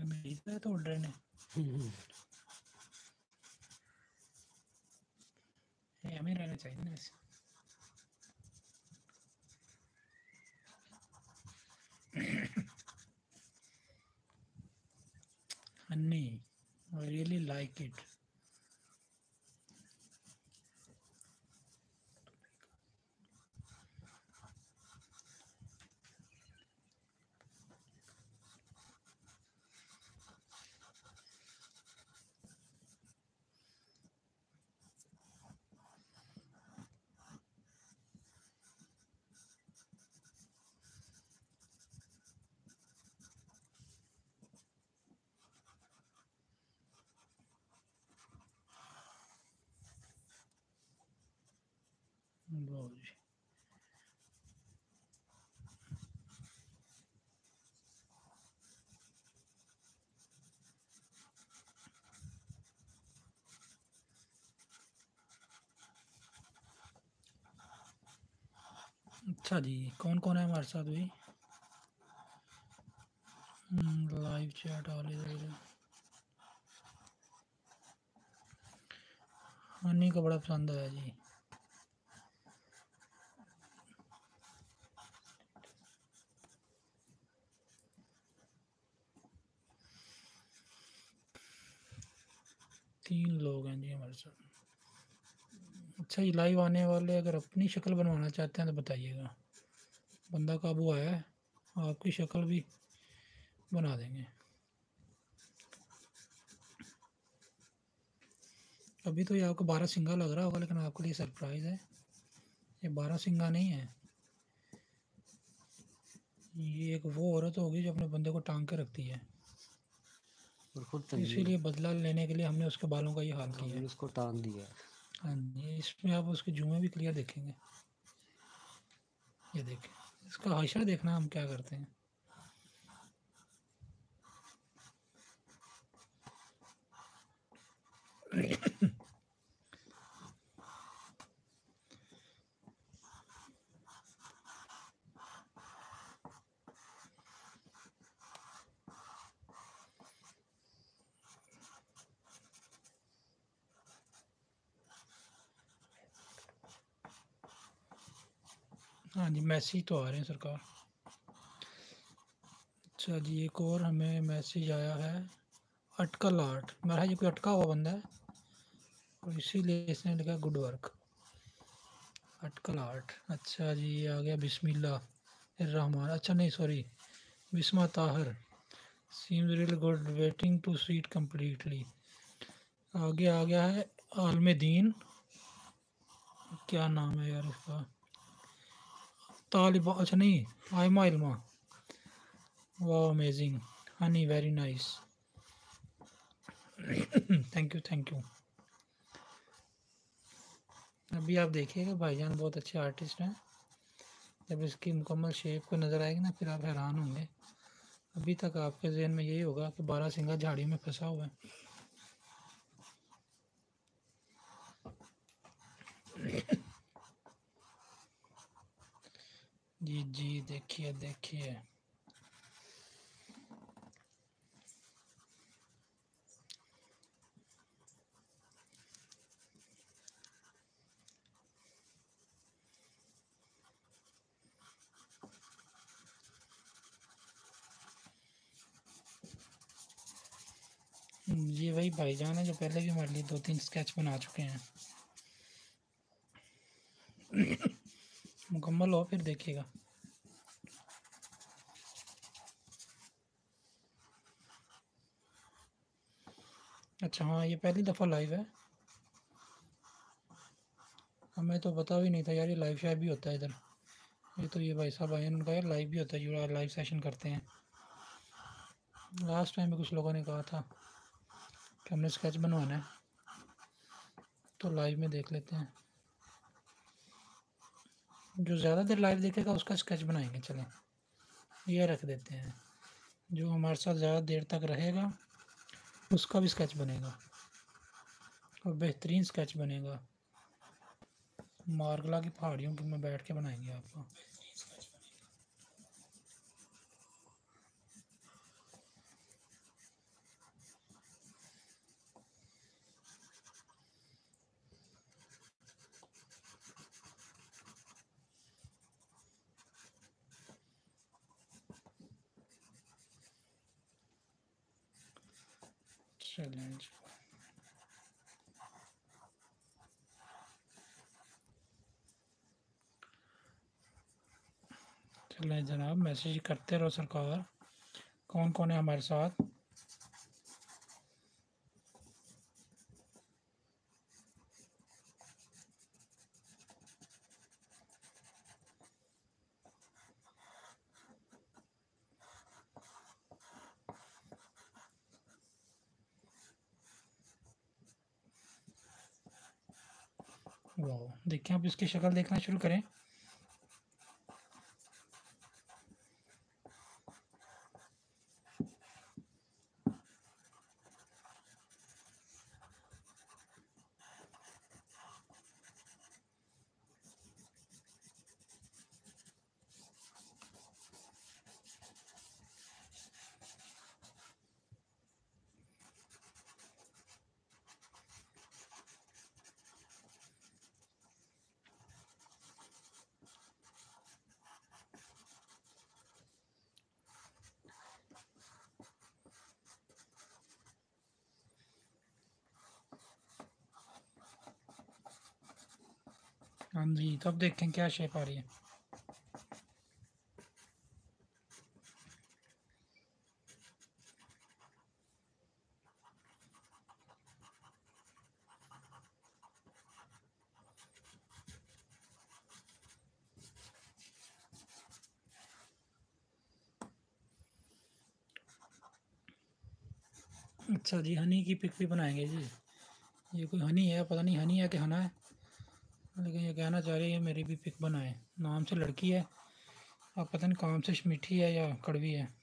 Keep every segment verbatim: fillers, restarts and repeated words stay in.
मेरी तो उड़ रहे ने ये हमें रहना चाहिए ना ऐसे। Honey, I really like it. बहुत जी। अच्छा जी, कौन कौन है हमारे साथ भाई? लाइव चैट वाले हनी का बड़ा पसंद आया जी। तीन लोग हैं जी हमारे साथ। अच्छा ये लाइव आने वाले अगर अपनी शक्ल बनवाना चाहते हैं तो बताइएगा, बंदा काबू आया है, आपकी शक्ल भी बना देंगे। अभी तो ये आपको बारह सिंगा लग रहा होगा, लेकिन आपके लिए सरप्राइज़ है, ये बारह सिंगा नहीं है। ये एक वो औरत होगी जो अपने बंदे को टांग के रखती है, इसीलिए बदला लेने के लिए हमने उसके बालों का ये हाल किया है, उसको टांग दिया। हाँ जी, इसमें आप उसके जुमे भी क्लियर देखेंगे। ये देखें, इसका हाशा देखना हम क्या करते हैं। हाँ जी, मैसेज तो आ रहे हैं सरकार। अच्छा जी, एक और हमें मैसेज आया है, अटकल आर्ट, मेरा ये कोई अटका हुआ बंदा है और इसीलिए इसने लिखा गुड वर्क, अटकल आर्ट। अच्छा जी, ये आ गया बिस्मिल्लाह रहमान, अच्छा नहीं sorry, Bisma Tahar, seems real good, waiting to seat completely. आगे आ गया है आलमदीन, क्या नाम है यार इसका, तालिबा, अच्छा नहीं, आयमा इल्मा, वाह amazing, honey very nice, thank you thank you. अभी आप देखिएगा भाईजान बहुत अच्छे आर्टिस्ट हैं, जब इसकी मुकम्मल शेप को नज़र आएगी ना फिर आप हैरान होंगे। अभी तक आपके जहन में यही होगा कि बारह सिंगा झाड़ी में फंसा हुआ है। जी जी, देखिए देखिए, ये वही भाईजान है जो पहले भी हमारे लिए दो तीन स्केच बना चुके हैं। मुकम्मल हो फिर देखिएगा। अच्छा हाँ, ये पहली दफ़ा लाइव है, हमें तो पता भी नहीं था यार ये लाइव शायद भी होता है इधर। ये तो ये भाई साहब आए हैं, उनका यार लाइव भी होता है, जो लाइव सेशन करते हैं। लास्ट टाइम में कुछ लोगों ने कहा था कि हमने स्केच बनवाना है, तो लाइव में देख लेते हैं, जो ज़्यादा देर लाइव देखेगा उसका स्केच बनाएंगे। चलें ये रख देते हैं, जो हमारे साथ ज़्यादा देर तक रहेगा उसका भी स्केच बनेगा और बेहतरीन स्केच बनेगा। मार्गला की पहाड़ियों की में बैठ के बनाएंगे आपको। चलें जी। चलें जनाब, मैसेज करते रहो सरकार। कौन कौन है हमारे साथ? वाह, देखें आप इसकी शक्ल देखना शुरू करें। हाँ जी, तब देखें क्या शेप आ रही है। अच्छा जी, हनी की पिक भी बनाएंगे जी। ये कोई हनी है, पता नहीं हनी है कि हना है, लेकिन ये कहना चाह रही है मेरी भी पिक बनाए। नाम से लड़की है, अब पता नहीं काम से मीठी है या कड़वी है।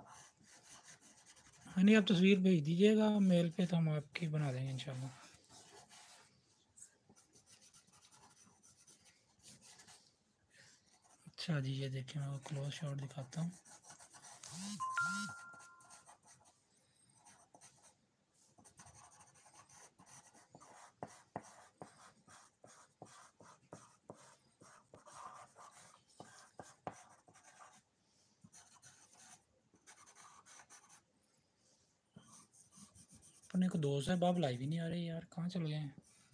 हनी आप तस्वीर भेज दीजिएगा मेल पे, तो हम आपकी बना देंगे इंशाल्लाह। अच्छा जी, ये देखिए मैं क्लोज शॉट दिखाता हूँ। अपने को दोस्त है, बाब लाइव ही नहीं आ रही यार, कहाँ चले गए हैं?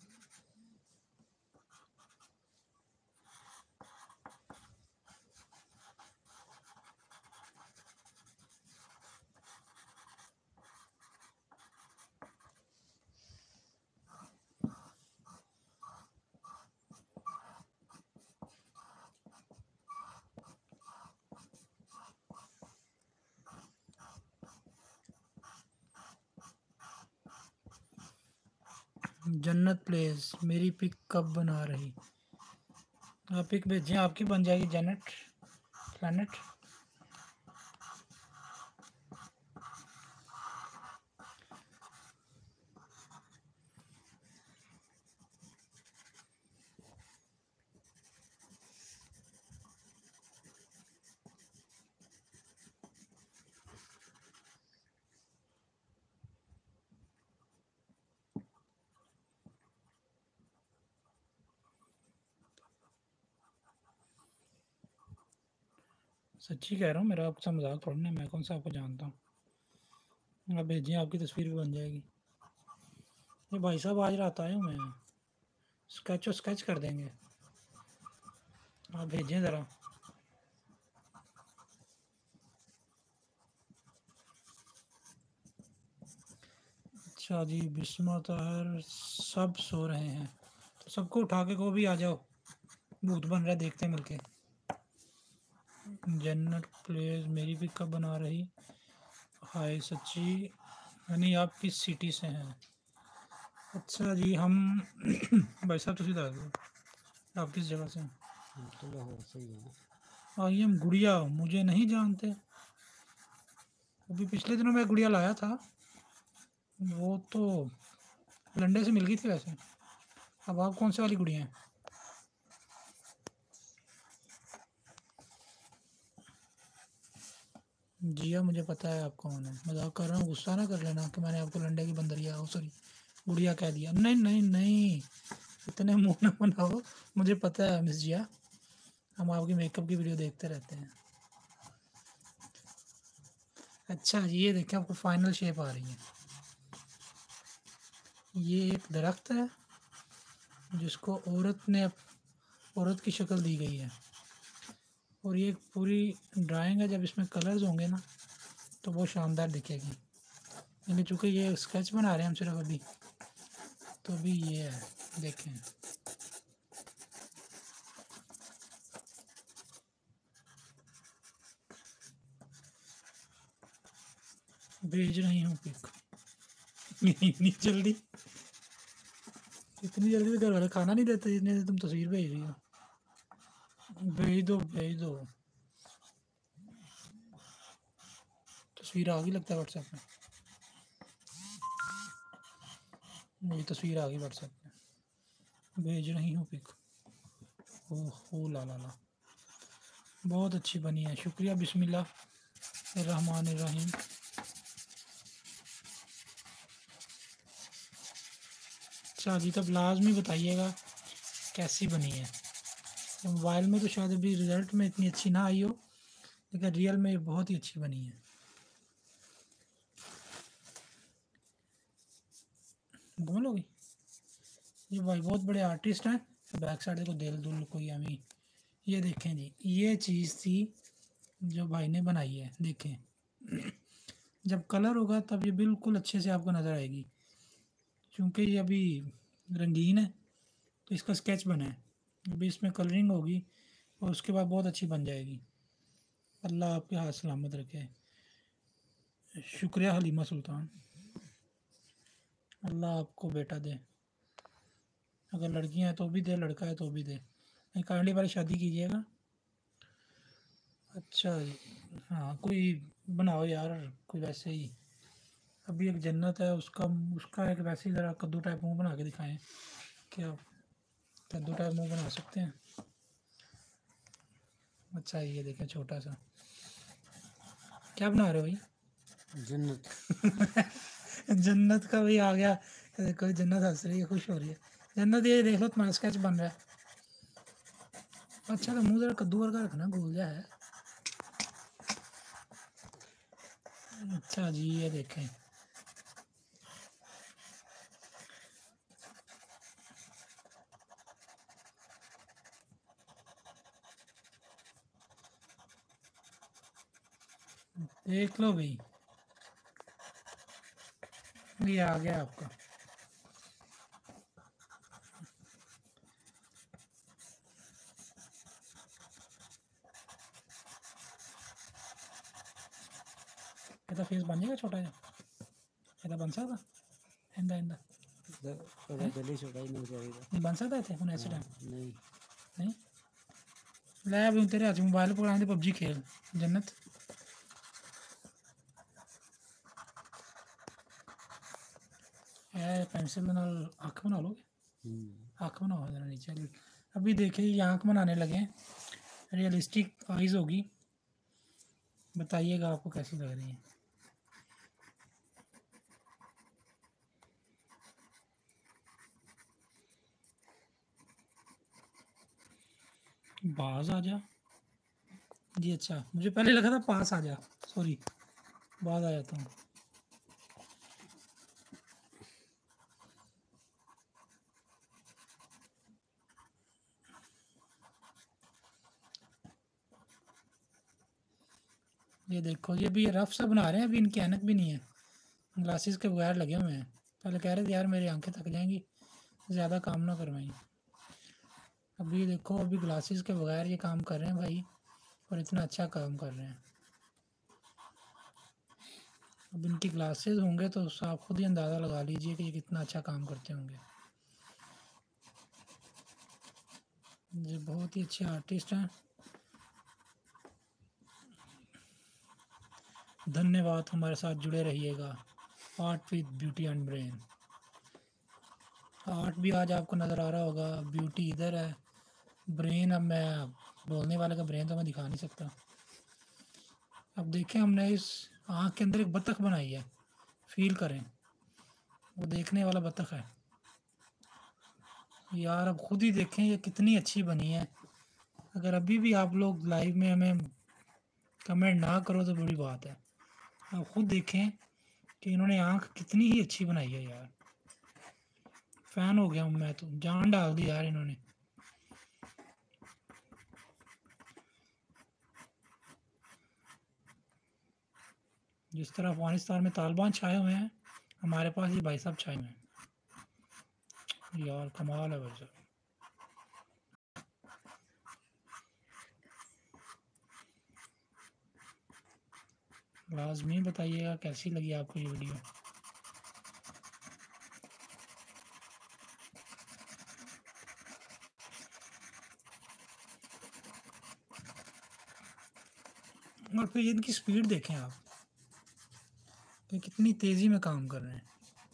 जन्नत प्लेस, मेरी पिक कब बना रही? आप पिक भेजें, आपकी बन जाएगी जन्नत प्लैनेट। सच्ची कह रहा हूँ, मेरा आपसे मजाक थोड़ी ना, मैं कौन सा आपको जानता हूँ। आप भेजिए, आपकी तस्वीर भी बन जाएगी। ये भाई साहब आज रात आए हुए हैं, स्केच और स्केच कर देंगे। आप भेजें ज़रा। अच्छा जी, बिस्मा ताहर सब सो रहे हैं, तो सबको उठा के को भी आ जाओ, भूत बन रहा है, देखते हैं मिलके। जन्नत प्लेस, मेरी भी कब बना रही? हाय सच्ची, यानी आप किस सिटी से हैं? अच्छा जी, हम भाई साहब तुम बता दो आप किस जगह से हैं? तो लाहौर से ही है। आई एम गुड़िया, मुझे नहीं जानते। अभी पिछले दिनों मैं गुड़िया लाया था, वो तो लंडे से मिल गई थी वैसे। अब आप कौन से वाली गुड़िया हैं? जिया, मुझे पता है आप कौन है, मजाक कर रहा हूँ, गुस्सा ना कर लेना कि मैंने आपको लंडे की बंदरिया, ओ सॉरी गुड़िया कह दिया। नहीं नहीं नहीं, इतने मुंह ना बनाओ, मुझे पता है मिस जिया, हम आपकी मेकअप की वीडियो देखते रहते हैं। अच्छा जी, ये देखिए आपको फाइनल शेप आ रही है। ये एक दरख्त है जिसको औरत ने औरत की शक्ल दी गई है, और ये एक पूरी ड्राइंग है। जब इसमें कलर्स होंगे ना तो बहुत शानदार दिखेगी, लेकिन चूँकि ये स्केच बना रहे हैं हम सिर्फ अभी, तो अभी ये है, देखें। भेज रही हूँ पिक। इतनी जल्दी इतनी जल्दी तो घर वाले खाना नहीं देते जितने तुम तस्वीर भेज रही हो। भेज दो भेज दो, तस्वीर आ गई लगता है व्हाट्सएप में। मेरी तस्वीर आ गई व्हाट्सएप पे, भेज रही हूँ पिक। ओह ओ ला ला ला, बहुत अच्छी बनी है, शुक्रिया। बिस्मिल्लाह रहमान रहीम। अच्छा जी, तब लाजमी बताइएगा कैसी बनी है। मोबाइल में तो शायद अभी रिज़ल्ट में इतनी अच्छी ना आई हो, लेकिन रियल में बहुत ही अच्छी बनी है। बोलोगी ये भाई बहुत बड़े आर्टिस्ट हैं। बैक साइड देखो, दिल दुल कोई अमी। ये देखें जी, ये चीज़ थी जो भाई ने बनाई है, देखें। जब कलर होगा तब ये बिल्कुल अच्छे से आपको नज़र आएगी, क्योंकि ये अभी रंगीन है तो इसका स्केच बना है। अभी इसमें कलरिंग होगी और उसके बाद बहुत अच्छी बन जाएगी। अल्लाह आपके हाथ सलामत रखे। शुक्रिया हलीमा सुल्तान, अल्लाह आपको बेटा दे। अगर लड़कियां हैं तो भी दे, लड़का है तो भी दे। नहीं, काइंडली वाली शादी कीजिएगा। अच्छा जी, हाँ कोई बनाओ यार, कोई वैसे ही। अभी एक जन्नत है, उसका उसका एक वैसे ही ज़रा कद्दू टाइप मुंह बना के दिखाएं। क्या कद्दू टाइप मुंह बना सकते हैं? अच्छा ये देखें, छोटा सा। क्या बना रहे हो भाई? जन्नत। जन्नत का भी आ गया। देखो जन्नत हंस रही है, खुश हो रही है। जन्नत ये देख लो, तुम्हारा स्केच बन रहा है। अच्छा तो मुंह जरा कद्दू वर्गा रखना, भूल जा है। अच्छा जी, ये देखें। देख लो भाई, ये आ गया आपका। ਇਹਦਾ फेस बन जाएगा छोटा जा? ਇਹਦਾ बन सकता? इंदा इंदा ਉਹਦਾ ਦਿਲ ਹੀ ਛੋਟਾ ਹੀ ਨਹੀਂ ਚਾਹੀਦਾ। नहीं बन सकता इतने ਹੁਣ ऐसे टाइम? नहीं नहीं ले अभी तेरे हाथ मोबाइल पकड़ा दे, पबजी खेल जन्नत। ए पेंसिल नाल आँख बना लोगे? आँख बनाओ जरा नीचे। अभी देखिए ये आँख बनाने लगे हैं, रियलिस्टिक आइज़ होगी। बताइएगा आपको कैसी लग रही है। बाज आ जा जी। अच्छा मुझे पहले लगा था पास आ जा, सॉरी, बाज आ जाता हूँ। ये देखो, ये भी रफ सा बना रहे हैं। अभी इनकी ऐनक भी नहीं है, ग्लासेस के बगैर लगे हुए हैं। पहले कह रहे थे यार मेरी आंखें थक जाएंगी, ज़्यादा काम ना करवाएं। अभी देखो, अभी ग्लासेस के बगैर ये काम कर रहे हैं भाई, और इतना अच्छा काम कर रहे हैं। अब इनकी ग्लासेस होंगे तो आप खुद ही अंदाज़ा लगा लीजिए कि ये कितना अच्छा काम करते होंगे। ये बहुत ही अच्छे आर्टिस्ट हैं। धन्यवाद, हमारे साथ जुड़े रहिएगा। Art with beauty and brain. Art भी आज आपको नज़र आ रहा होगा, ब्यूटी इधर है, ब्रेन अब मैं बोलने वाले का ब्रेन तो मैं दिखा नहीं सकता। अब देखें, हमने इस आँख के अंदर एक बतख बनाई है, फील करें, वो देखने वाला बतख है यार। अब खुद ही देखें ये कितनी अच्छी बनी है। अगर अभी भी आप लोग लाइव में हमें कमेंट ना करो तो बड़ी बात है। आप खुद देखें कि इन्होंने आँख कितनी ही अच्छी बनाई है यार। फैन हो गया हूँ मैं तो, जान डाल दी यार इन्होंने। जिस तरह अफगानिस्तान में तालिबान छाए हुए हैं, हमारे पास ये भाई साहब छाए हुए हैं। यार कमाल है भाई साहब। लाजमी बताइएगा कैसी लगी आपको ये वीडियो। और फिर इनकी स्पीड देखें आप कि कितनी तेज़ी में काम कर रहे हैं।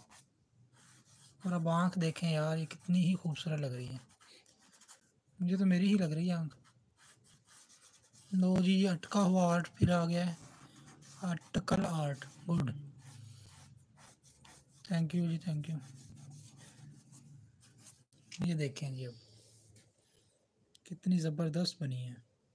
और अब आँख देखें यार, ये कितनी ही खूबसूरत लग रही है। मुझे तो मेरी ही लग रही है आँख। लो जी, ये अटका हुआ आर्ट फिर आ गया है, अटकल आर्ट। गुड, थैंक यू जी, थैंक यू। ये देखें जी अब कितनी ज़बरदस्त बनी है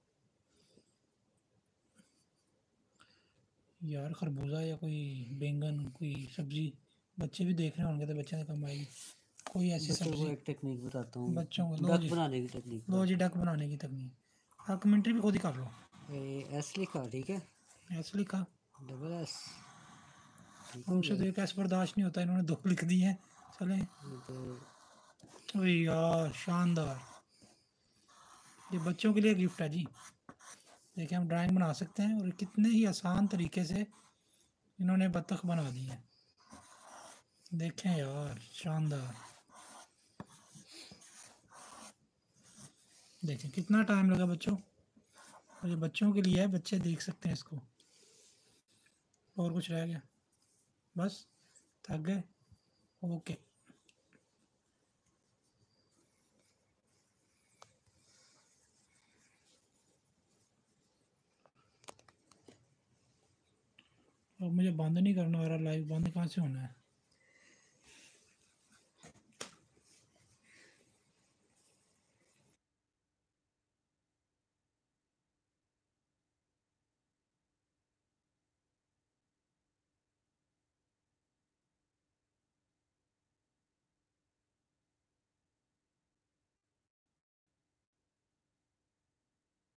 यार। खरबूजा या कोई बैंगन, कोई सब्जी बच्चे भी देख रहे होंगे तो बच्चे ने कमाई। कोई ऐसी बच्चों को सब्जी एक टेक्निक बताता हूँ, बच्चों को। लो डक जी, बनाने की टेक्निक। लो जी, डक बनाने की तकनीक। आप कमेंट्री भी खुद ही कर लो। ये एस लिखा, ठीक है, ऐसे लिखा, डबल एस, ठीक हो हमसे तो गया। एक ऐसे बर्दाश्त नहीं होता, इन्होंने दो लिख दी हैं। चलें, तो ओए यार शानदार। ये बच्चों के लिए गिफ्ट है जी। देखिए हम ड्राइंग बना सकते हैं, और कितने ही आसान तरीके से इन्होंने बत्तख बना दी है। देखें यार, शानदार। देखें कितना टाइम लगा बच्चों, और ये बच्चों के लिए है, बच्चे देख सकते हैं इसको। और कुछ रह गया? बस, थक गए? ओके। अब मुझे बंद नहीं करना आ रहा लाइव, बंद कहाँ से होना है?